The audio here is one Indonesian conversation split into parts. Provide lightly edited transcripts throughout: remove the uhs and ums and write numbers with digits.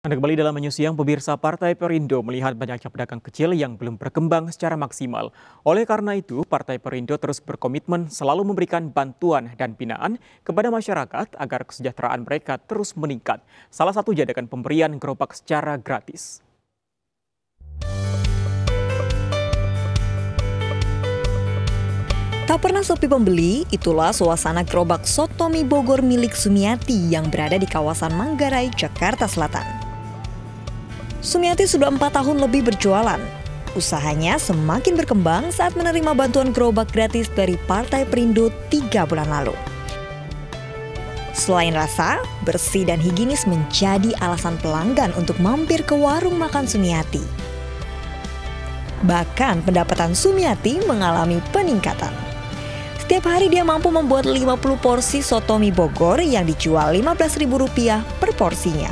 Anda kembali dalam Menyus Siang, pemirsa. Partai Perindo melihat banyaknya pedagang kecil yang belum berkembang secara maksimal. Oleh karena itu, Partai Perindo terus berkomitmen selalu memberikan bantuan dan binaan kepada masyarakat agar kesejahteraan mereka terus meningkat. Salah satunya dengan pemberian gerobak secara gratis. Tak pernah sepi pembeli, itulah suasana gerobak soto mie Bogor milik Sumiati yang berada di kawasan Manggarai, Jakarta Selatan. Sumiati sudah 4 tahun lebih berjualan. Usahanya semakin berkembang saat menerima bantuan gerobak gratis dari Partai Perindo 3 bulan lalu. Selain rasa, bersih dan higienis menjadi alasan pelanggan untuk mampir ke warung makan Sumiati. Bahkan pendapatan Sumiati mengalami peningkatan. Setiap hari dia mampu membuat 50 porsi soto mie Bogor yang dijual Rp15.000 per porsinya.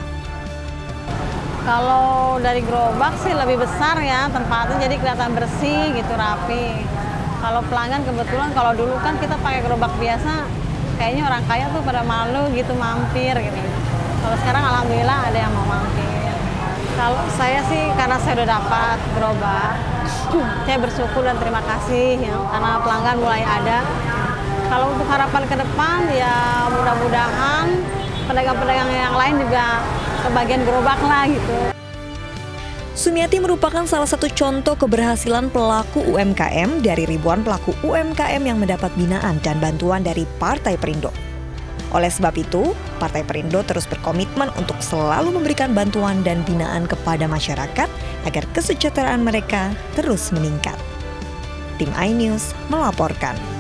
Kalau dari gerobak sih lebih besar ya tempatnya, jadi kelihatan bersih gitu, rapi. Kalau pelanggan kebetulan kalau dulu kan kita pakai gerobak biasa, kayaknya orang kaya tuh pada malu gitu mampir gitu. Kalau sekarang alhamdulillah ada yang mau mampir. Kalau saya sih karena saya udah dapat gerobak, saya bersyukur dan terima kasih ya, karena pelanggan mulai ada. Kalau untuk harapan ke depan ya mudah-mudahan pedagang-pedagang yang lain juga kebagian gerobak lah gitu. Sumiati merupakan salah satu contoh keberhasilan pelaku UMKM dari ribuan pelaku UMKM yang mendapat binaan dan bantuan dari Partai Perindo. Oleh sebab itu, Partai Perindo terus berkomitmen untuk selalu memberikan bantuan dan binaan kepada masyarakat agar kesejahteraan mereka terus meningkat. Tim iNews melaporkan.